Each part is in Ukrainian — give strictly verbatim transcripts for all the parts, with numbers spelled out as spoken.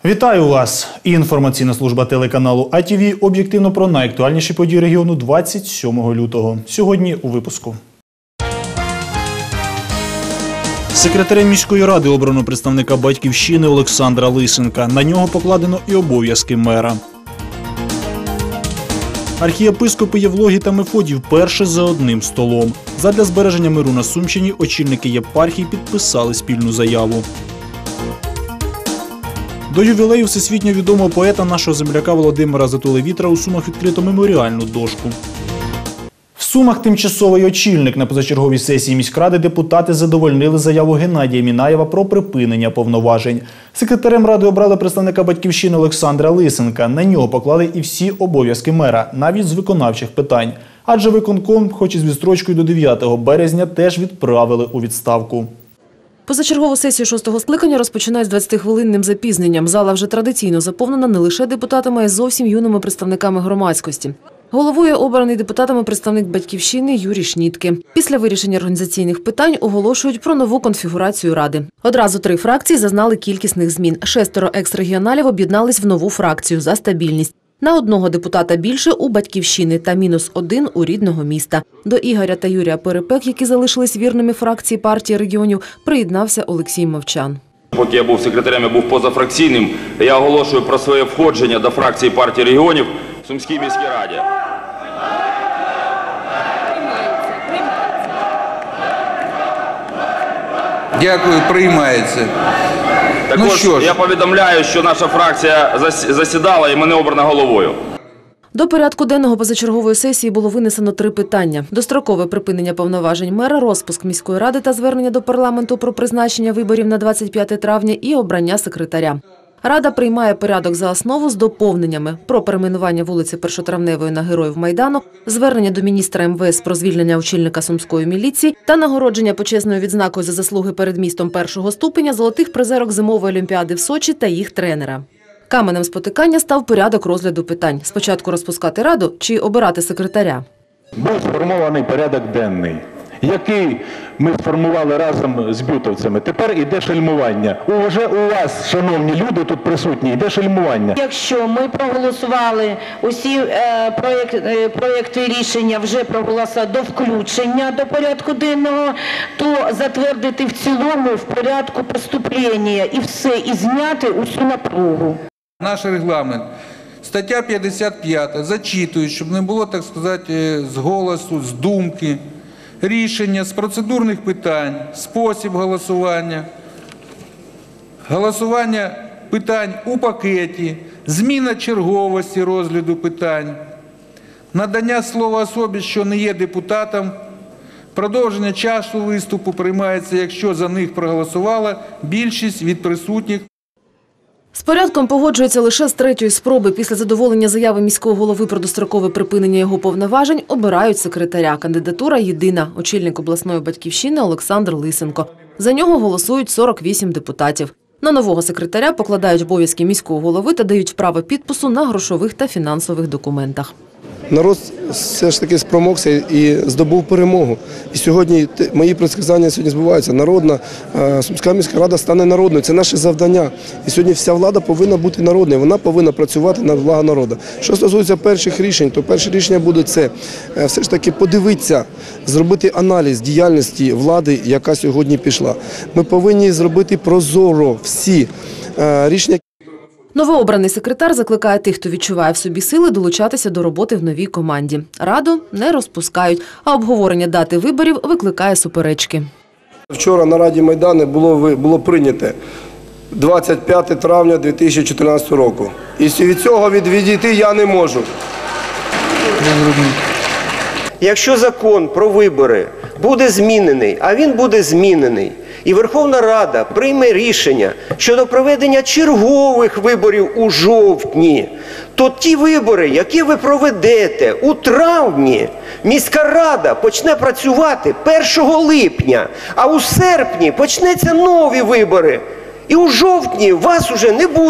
Вітаю вас! Інформаційна служба телеканалу А Ті Ві об'єктивно про найактуальніші події регіону двадцять сьомого лютого. Сьогодні у випуску. Секретарем міської ради обрано представника «Батьківщини» Олександра Лисенка. На нього покладено і обов'язки мера. Архієпископи Євлогій та Мефодій вперше за одним столом. Задля збереження миру на Сумщині очільники єпархій підписали спільну заяву. До ювілею всесвітньо відомого поета нашого земляка Володимира Затулевітра у Сумах відкрито меморіальну дошку. В Сумах тимчасовий очільник. На позачерговій сесії міськради депутати задовольнили заяву Геннадія Мінаєва про припинення повноважень. Секретарем ради обрали представника «Батьківщини» Олександра Лисенка. На нього поклали і всі обов'язки мера, навіть з виконавчих питань. Адже виконком, хоч і з відстрочкою до дев'ятого березня, теж відправили у відставку. Позачергову сесію шостого скликання розпочинають з двадцятихвилинним запізненням. Зала вже традиційно заповнена не лише депутатами, а й зовсім юними представниками громадськості. Головує обраний депутатами представник «Батьківщини» Юрій Шнітки. Після вирішення організаційних питань оголошують про нову конфігурацію ради. Одразу три фракції зазнали кількісних змін. Шестеро екс-регіоналів об'єднались в нову фракцію «За стабільність». На одного депутата більше у «Батьківщини» та мінус один у рідного міста. До Ігоря та Юрія Перепек, які залишились вірними фракції партії регіонів, приєднався Олексій Мовчан. Поки я був секретарем, я був позафракційним, я оголошую про своє входження до фракції партії регіонів в Сумській міській раді. Дякую, приймається. Також ну що ж, я повідомляю, що наша фракція засідала і мене обрано головою. До порядку денного позачергової сесії було винесено три питання. Дострокове припинення повноважень мера, розпуск міської ради та звернення до парламенту про призначення виборів на двадцять п'яте травня і обрання секретаря. Рада приймає порядок за основу з доповненнями про перейменування вулиці Першотравневої на Героїв Майдану, звернення до міністра ем ве ес про звільнення очільника Сумської міліції та нагородження почесною відзнакою за заслуги перед містом першого ступеня золотих призерок зимової олімпіади в Сочі та їх тренера. Каменем спотикання став порядок розгляду питань. Спочатку розпускати раду чи обирати секретаря? Був сформований порядок денний, який ми сформували разом з бютовцями. Тепер іде шельмування. Уже у вас, шановні люди, тут присутні, іде шельмування. Якщо ми проголосували усі е, проєкт, е, проєкти рішення, вже проголосували до включення до порядку денного, то затвердити в цілому в порядку поступлення і все, і зняти усю напругу. Наш регламент. Стаття п'ятдесят п'ята зачитують, щоб не було, так сказати, з голосу, з думки. Рішення з процедурних питань, спосіб голосування, голосування питань у пакеті, зміна черговості розгляду питань, надання слова особі, що не є депутатом, продовження часу виступу приймається, якщо за них проголосувала більшість від присутніх. З порядком погоджується лише з третьої спроби. Після задоволення заяви міського голови про дострокове припинення його повноважень обирають секретаря. Кандидатура єдина – очільник обласної «Батьківщини» Олександр Лисенко. За нього голосують сорок вісім депутатів. На нового секретаря покладають обов'язки міського голови та дають право підпису на грошових та фінансових документах. Народ все ж таки спромогся і здобув перемогу. І сьогодні мої предсказання сьогодні збуваються. Народна, Сумська міська рада стане народною. Це наше завдання. І сьогодні вся влада повинна бути народною. Вона повинна працювати на благо народу. Що стосується перших рішень, то перше рішення буде це. Все ж таки подивитися, зробити аналіз діяльності влади, яка сьогодні пішла. Ми повинні зробити прозоро всі рішення. Новообраний секретар закликає тих, хто відчуває в собі сили, долучатися до роботи в новій команді. Раду не розпускають, а обговорення дати виборів викликає суперечки. Вчора на Раді Майдану було, було прийнято двадцять п'яте травня дві тисячі чотирнадцятого року. І від цього відійти я не можу. Якщо закон про вибори буде змінений, а він буде змінений, і Верховна Рада прийме рішення щодо проведення чергових виборів у жовтні, то ті вибори, які ви проведете у травні, міська рада почне працювати першого липня, а у серпні почнуться нові вибори. І у жовтні вас уже не буде.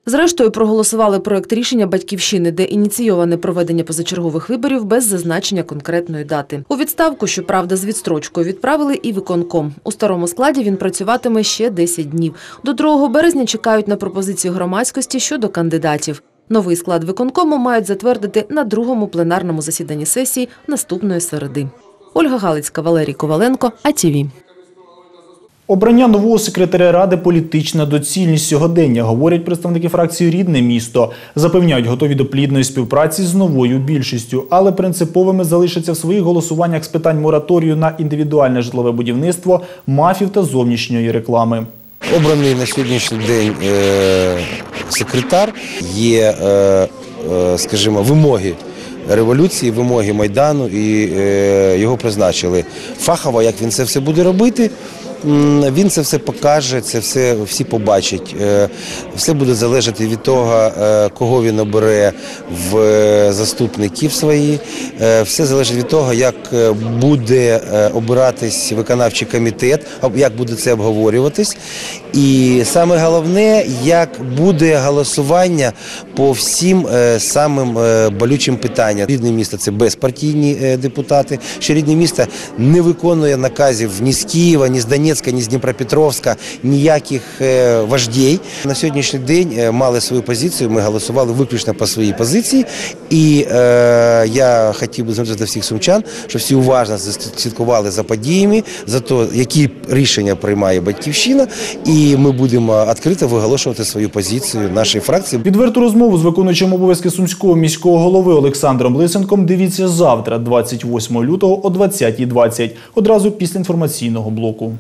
Зрештою, проголосували проект рішення «Батьківщини», де ініційоване проведення позачергових виборів без зазначення конкретної дати. У відставку, щоправда, з відстрочкою відправили і виконком. У старому складі він працюватиме ще десять днів. До другого березня чекають на пропозицію громадськості щодо кандидатів. Новий склад виконкому мають затвердити на другому пленарному засіданні сесії наступної середи. Ольга Галицька, Валерій Коваленко, А Ті Ві. Обрання нового секретаря Ради – політична доцільність сьогодення, говорять представники фракції «Рідне місто». Запевняють, готові до плідної співпраці з новою більшістю, але принциповими залишаться в своїх голосуваннях з питань мораторію на індивідуальне житлове будівництво, мафів та зовнішньої реклами. Обраний на сьогоднішній день е, секретар, є, е, е, скажімо, вимоги революції, вимоги Майдану, і е, його призначили. Фахово, як він це все буде робити, він це все покаже, це все всі побачать. Все буде залежати від того, кого він обере в заступників свої. Все залежить від того, як буде обиратись виконавчий комітет, як буде це обговорюватись. І саме головне, як буде голосування по всім самим болючим питанням. Рідне місто – це безпартійні депутати, що рідне місто не виконує наказів ні з Києва, ні з Донецька, ні з Дніпропетровська, ніяких вождей. На сьогоднішній день мали свою позицію, ми голосували виключно по своїй позиції. І е, я хотів би звернутися до всіх сумчан, щоб всі уважно слідкували за подіями, за те, які рішення приймає Батьківщина, і ми будемо відкрито виголошувати свою позицію нашої фракції. Відверту розмову з виконуючим обов'язки Сумського міського голови Олександром Лисенком дивіться завтра, двадцять восьмого лютого о двадцятій двадцять, одразу після інформаційного блоку.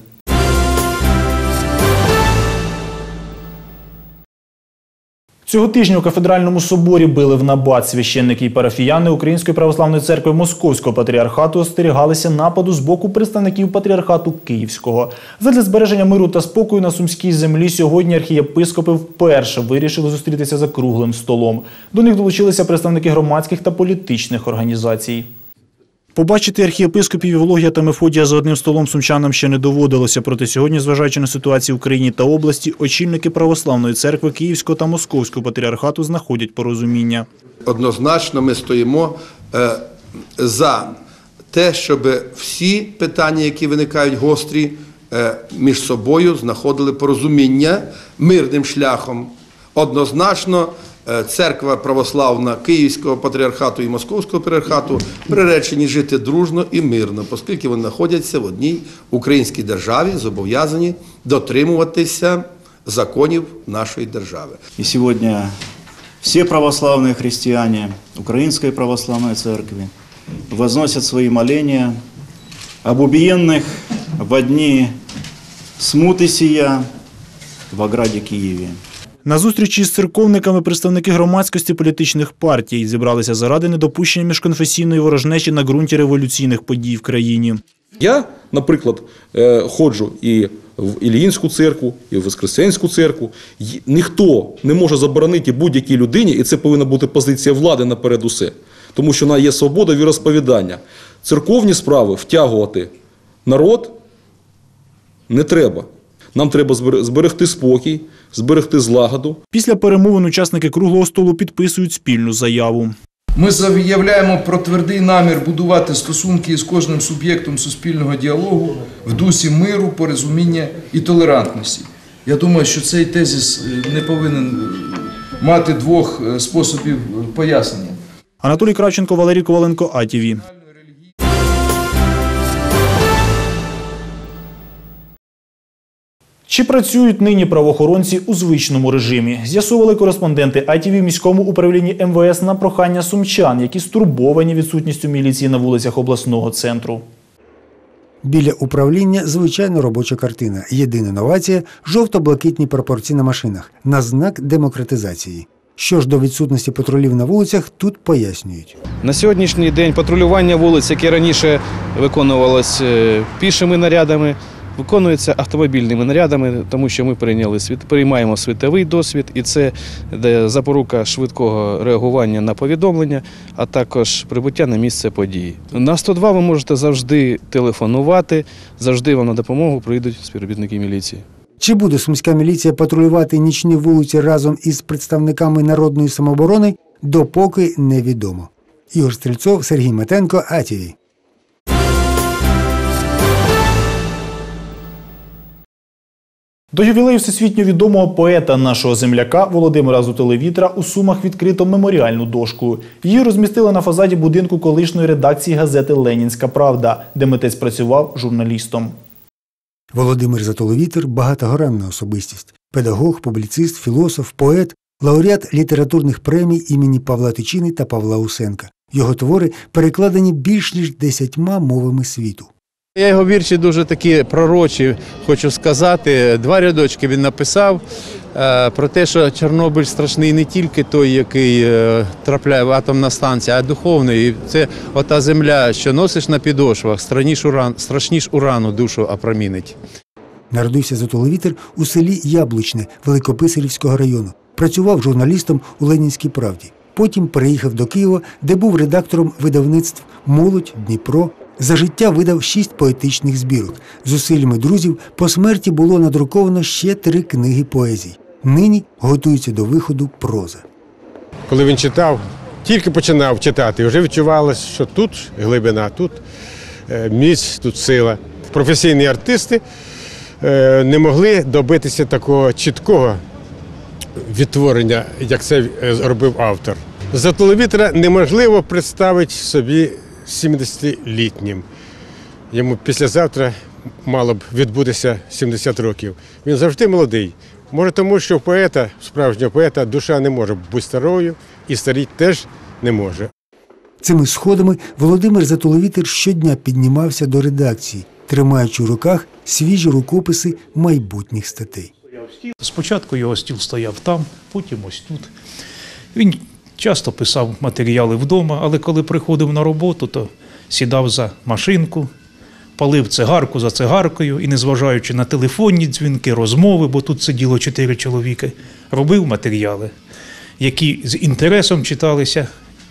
Цього тижня у Кафедральному соборі били в набат. Священники і парафіяни Української православної церкви Московського патріархату остерігалися нападу з боку представників патріархату Київського. Задля збереження миру та спокою на сумській землі сьогодні архієпископи вперше вирішили зустрітися за круглим столом. До них долучилися представники громадських та політичних організацій. Побачити архієпископів Євлогія та Мефодія за одним столом сумчанам ще не доводилося. Проте сьогодні, зважаючи на ситуацію в країні та області, очільники Православної церкви Київського та Московського патріархату знаходять порозуміння. Однозначно ми стоїмо е, за те, щоб всі питання, які виникають гострі, е, між собою знаходили порозуміння мирним шляхом. Однозначно Церква православна Київського патріархату і Московського патріархату приречені жити дружно і мирно, оскільки вони знаходяться в одній українській державі, зобов'язані дотримуватися законів нашої держави. І сьогодні всі православні християни Української православної церкви возносять свої моления об убиенных в дни смуты сия в ограді Києві. На зустрічі з церковниками представники громадськості політичних партій зібралися заради недопущення міжконфесійної ворожнечі на ґрунті революційних подій в країні. Я, наприклад, ходжу і в Іллінську церкву, і в Воскресенську церкву. Ніхто не може заборонити будь-якій людині, і це повинна бути позиція влади наперед усе. Тому що вона є свобода віросповідання. Церковні справи втягувати народ не треба. Нам треба зберегти спокій, зберегти злагоду. Після перемовин учасники круглого столу підписують спільну заяву. Ми заявляємо про твердий намір будувати стосунки з кожним суб'єктом суспільного діалогу в дусі миру, порозуміння і толерантності. Я думаю, що цей тезис не повинен мати двох способів пояснення. Анатолій Кравченко, Валерій Коваленко, А Ті Ві. Чи працюють нині правоохоронці у звичному режимі? З'ясовували кореспонденти А Ті Ві в міському управлінні Ем Ве Ес на прохання сумчан, які стурбовані відсутністю міліції на вулицях обласного центру. Біля управління звичайно робоча картина. Єдина новація – жовто-блакитні прапорці на машинах на знак демократизації. Що ж до відсутності патрулів на вулицях, тут пояснюють. На сьогоднішній день патрулювання вулиць, яке раніше виконувалося пішими нарядами, виконується автомобільними нарядами, тому що ми прийняли, приймаємо світовий досвід, і це запорука швидкого реагування на повідомлення, а також прибуття на місце події. На сто два ви можете завжди телефонувати, завжди вам на допомогу прийдуть співробітники міліції. Чи буде сумська міліція патрулювати нічні вулиці разом із представниками народної самооборони, допоки невідомо. Ігор Стрільцов, Сергій Метенко, А Ті Ві. До ювілею всесвітньо відомого поета нашого земляка Володимира Зотулевітра у Сумах відкрито меморіальну дошку. Її розмістили на фасаді будинку колишньої редакції газети «Ленінська правда», де митець працював журналістом. Володимир Зотулевітр – багатогранна особистість. Педагог, публіцист, філософ, поет, лауреат літературних премій імені Павла Тичини та Павла Усенка. Його твори перекладені більш ніж десятьма мовами світу. Я його вірші дуже такі пророчі, хочу сказати. Два рядочки він написав е, про те, що Чорнобиль страшний не тільки той, який е, трапляє в атомна станція, а духовний. І це ота земля, що носиш на підошвах, страшніш уран, страшніш урану душу опромінить. Народився Зотулевітр у селі Яблучне Великописарівського району. Працював журналістом у «Ленінській правді». Потім переїхав до Києва, де був редактором видавництв «Молодь», «Дніпро». За життя видав шість поетичних збірок. Зусиллями друзів по смерті було надруковано ще три книги поезій. Нині готується до виходу проза. Коли він читав, тільки починав читати, вже відчувалося, що тут глибина, тут міць, тут сила. Професійні артисти не могли добитися такого чіткого відтворення, як це робив автор. Зотулевітра неможливо представити собі сімдесятилітнім. Йому післязавтра мало б відбутися сімдесят років. Він завжди молодий. Може тому, що у поета, справжнього поета, душа не може бути старою і старіть теж не може. Цими сходами Володимир Зотулевітр щодня піднімався до редакції, тримаючи в руках свіжі рукописи майбутніх статей. Спочатку його стіл стояв там, потім ось тут. Він часто писав матеріали вдома, але коли приходив на роботу, то сідав за машинку, палив цигарку за цигаркою і, незважаючи на телефонні дзвінки, розмови, бо тут сиділо чотири чоловіки, робив матеріали, які з інтересом читалися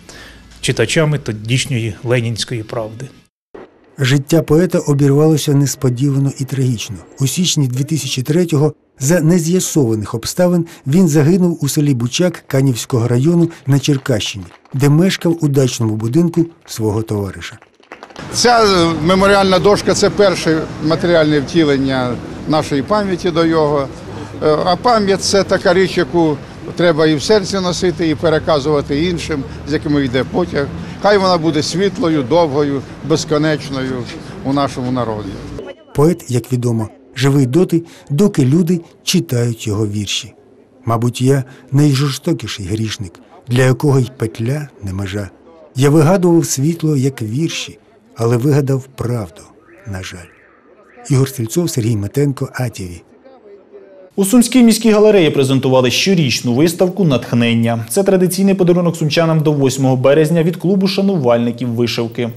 читачами тодішньої «Ленінської правди». Життя поета обірвалося несподівано і трагічно. У січні дві тисячі третього за нез'ясованих обставин він загинув у селі Бучак Канівського району на Черкащині, де мешкав у дачному будинку свого товариша. Ця меморіальна дошка – це перше матеріальне втілення нашої пам'яті до його. А пам'ять – це така річ, яку треба і в серці носити, і переказувати іншим, з якими йде потяг. Хай вона буде світлою, довгою, безконечною у нашому народі. Поет, як відомо, живий доти, доки люди читають його вірші. Мабуть, я найжорстокіший грішник, для якого й петля не межа. Я вигадував світло, як вірші, але вигадав правду, на жаль. Ігор Стрільцов, Сергій Метенко, А Ті Ві. У Сумській міській галереї презентували щорічну виставку «Натхнення». Це традиційний подарунок сумчанам до восьмого березня від клубу шанувальників вишивки.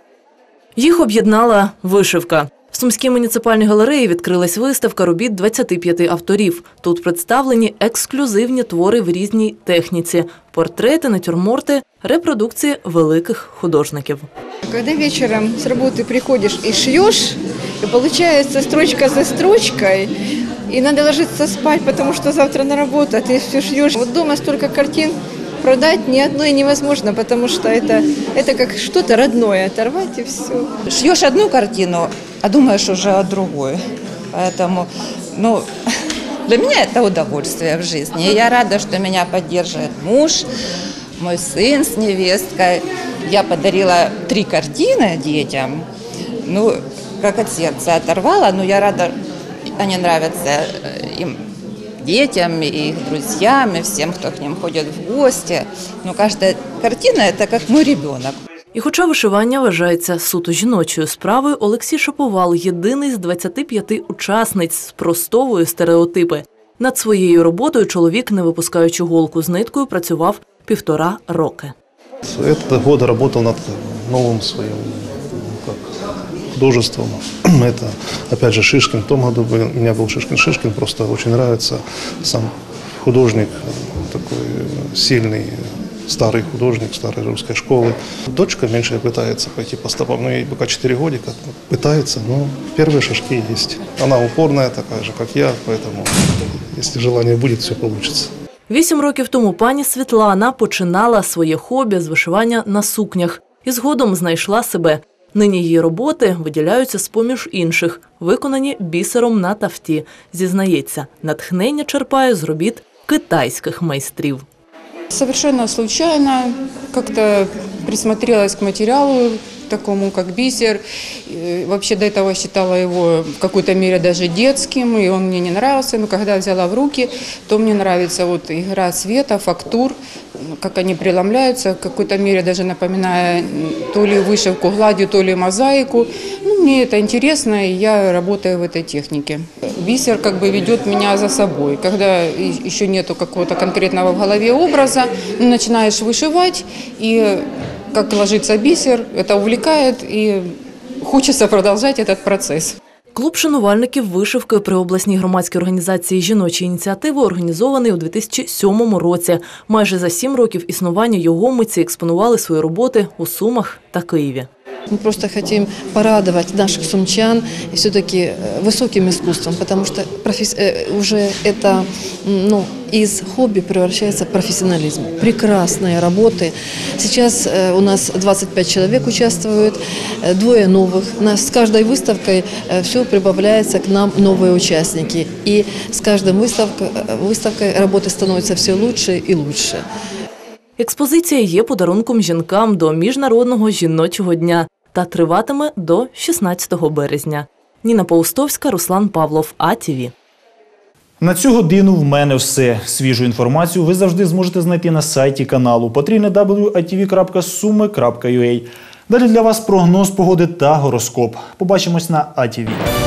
Їх об'єднала вишивка. В Сумській муніципальній галереї відкрилась виставка робіт двадцяти п'яти авторів. Тут представлені ексклюзивні твори в різній техніці – портрети, натюрморти, репродукції великих художників. Когда вечером с работы приходишь и шьешь, и получается строчка за строчкой, и надо ложиться спать, потому что завтра на работу, а ты все шьешь. Вот дома столько картин, продать ни одной невозможно, потому что это, это как что-то родное, оторвать и все. Шьешь одну картину, а думаешь уже о другой. Поэтому, ну, для меня это удовольствие в жизни. И я рада, что меня поддерживает муж, мой сын с невесткой. Я подарила три картины детям, ну, как от сердца оторвала, но я рада, они нравятся им, детям, и их друзьям, и всем, кто к ним ходит в гости. Но каждая картина – это как мой ребенок. І хоча вишивання вважається суто жіночою справою, Олексій Шаповал – єдиний з двадцяти п'яти учасниць, спростовує стереотипи. Над своєю роботою чоловік, не випускаючи голку з ниткою, працював півтора роки. Этот год работал над новым своим как, художеством. Это, опять же, Шишкин. В том году у меня был Шишкин-Шишкин. Просто очень нравится сам художник, такой сильный, старый художник старой русской школы. Дочка меньше пытается пойти по стопам, но ей пока четыре годика, пытается, но первые шажки есть. Она упорная такая же, как я, поэтому если желание будет, все получится. Вісім років тому пані Світлана починала своє хобі з вишивання на сукнях і згодом знайшла себе. Нині її роботи виділяються з-поміж інших, виконані бісером на тафті. Зізнається, натхнення черпає з робіт китайських майстрів. Совершенно случайно как-то присмотрелась к материалу такому, как бисер. Вообще до этого считала его в какой-то мере даже детским, и он мне не нравился. Но когда взяла в руки, то мне нравится вот игра света, фактур, как они преломляются, в какой-то мере даже напоминая то ли вышивку гладью, то ли мозаику. Ну, мне это интересно, и я работаю в этой технике. Бисер как бы ведет меня за собой. Когда еще нету какого-то конкретного в голове образа, ну, начинаешь вышивать, и как ложится бисер, это увлекает, и хочется продолжать этот процесс. Клуб шанувальників вишивки при обласній громадській організації «Жіночі ініціативи» організований у дві тисячі сьомому році. Майже за сім років існування його митці експонували свої роботи у Сумах та Києві. Мы просто хотим порадовать наших сумчан все-таки высоким искусством, потому что уже это, ну, из хобби превращается в профессионализм. Прекрасные работы. Сейчас у нас двадцать пять человек участвуют, двое новых. С каждой выставкой все прибавляется к нам новые участники. И с каждой выставкой, выставкой работы становятся все лучше и лучше. Експозиція є подарунком жінкам до Міжнародного жіночого дня та триватиме до шістнадцятого березня. Ніна Паустовська, Руслан Павлов, А Т В. На цю годину в мене все. Свіжу інформацію ви завжди зможете знайти на сайті каналу потрійне дабл ю ай ті ві крапка суми крапка ю а. Далі для вас прогноз погоди та гороскоп. Побачимось на А Т В.